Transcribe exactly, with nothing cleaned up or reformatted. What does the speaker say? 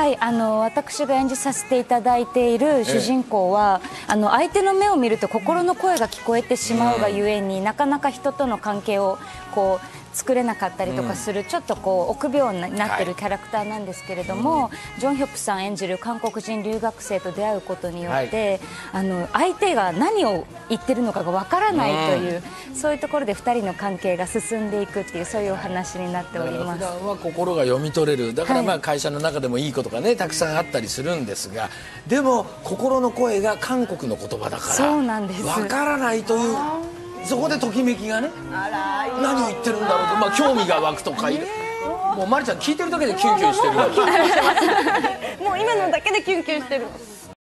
はい、あの私が演じさせていただいている主人公は、ええ、あの相手の目を見ると心の声が聞こえてしまうがゆえに、うん、なかなか人との関係をこう作れなかったりとかする、うん、ちょっとこう臆病になってるキャラクターなんですけれども、はい、ジョン・ヒョプさん演じる韓国人留学生と出会うことによって、はい、あの相手が何を言ってるのかがわからないという、うん、そういうところでふたりの関係が進んでいくっていう、そういうお話になっております。 普段は心が読み取れる、だからまあ会社の中でもいいことがねたくさんあったりするんですが、でも心の声が韓国の言葉だからそうなんです、 わからないという、そこでときめきがね、何を言ってるんだろうと、まあ、興味が湧くとかいる、もうまりちゃん聞いてるだけでキュンキュンしてる。 もう今のだけでキュンキュンしてる。